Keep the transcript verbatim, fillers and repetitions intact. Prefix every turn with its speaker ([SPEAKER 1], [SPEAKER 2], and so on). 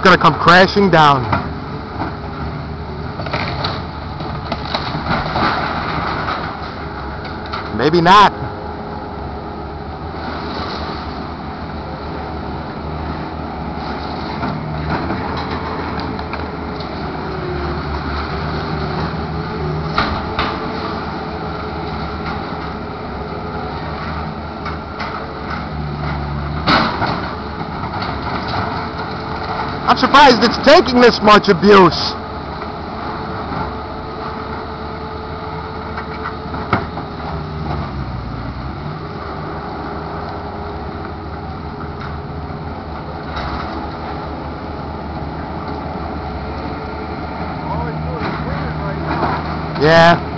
[SPEAKER 1] gonna come crashing down. Maybe not. I'm surprised it's taking this much abuse.
[SPEAKER 2] All it's doing is ringing right now.
[SPEAKER 1] Yeah.